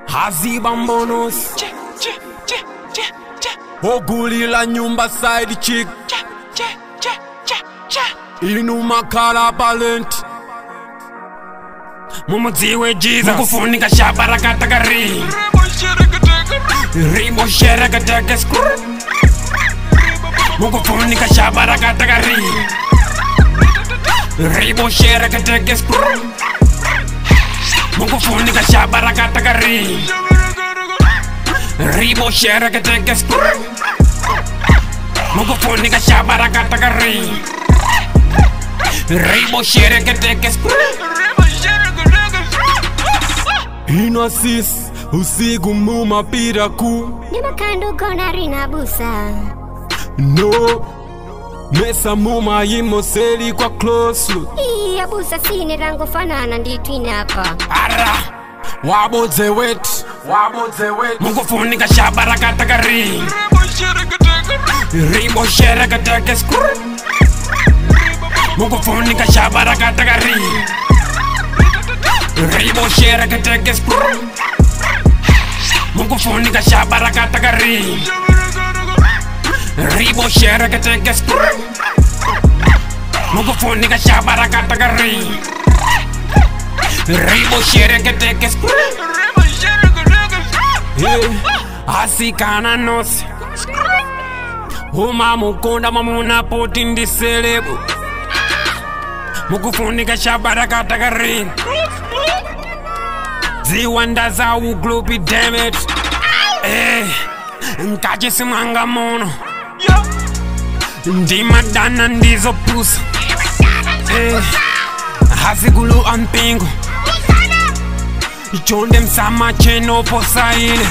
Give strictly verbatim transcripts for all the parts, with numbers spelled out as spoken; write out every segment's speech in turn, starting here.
Haziba bonus Ogulila nyumba side chick Inuma kala balent Mumuziwe Jesus Mukufunika shabaraka takari Ribo sheraka take screw Mukufunika shabaraka takari Ribo sheraka take screw Mukufunika shabaraka takari Ribo sheraka take screw Mukufunika shabaraka takari Ribo sheraka take screw Inosis usiku muma piraku Nima kando kona rina busa No Mesa muma yimo seli kwa close look Iya busa sine rango fanana nditu inapa Ara Wabo ze wet Wabo ze wet Mukufunika shabaraka takari Ribo sheraka take screw Mukufunika shabaraka takari Ribo sheraka take screw Mukufunika shabaraka takari Ribo sheraka take screw Mukufunika shabaraka takari Ribo sheraka take screw Asikana nos Uma mukunda mamuna potindi celebu Mukufunika shabaraka takari Ziwanda za uglobi damage Eh Nkaje simanga mono Ndima dana ndizo pusa Eh Hasigulu ampingo Chonde msama cheno posa ile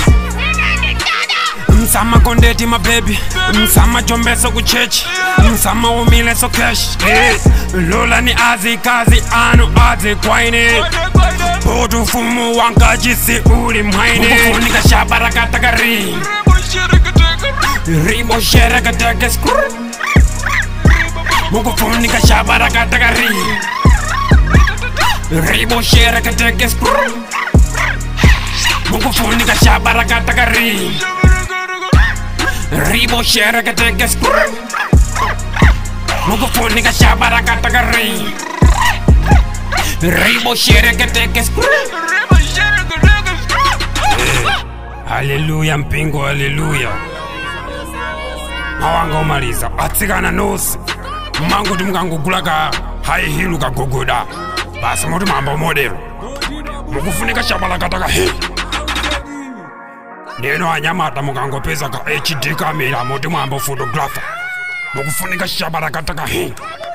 Msama kondeti ma baby Msama jombeso kuchechi Msama umile so cash Eh Lola ni azi kazi anu azi kwaine Potu fumu wankajisi uli mhaine Mukufunika shabaraka takari Ribo sheraka take screw Mukufunika shabaraka takari Ribo sheraka take screw Mukufunika shabaraka takari Ribo sheraka take screw Mukufunika shabaraka takari Ribo sheraka take screw Hallelujah mpingo hallelujah Awanga umaliza atsikana nosi Mango tumkangu kulaka hai hilu kagogoda Basi mutu mambo modelo Mukufunika shabaraka taka hei Neno anyamata mukango pesa ka H D kamera mutu mambo photographer Mukufunika shabaraka taka hei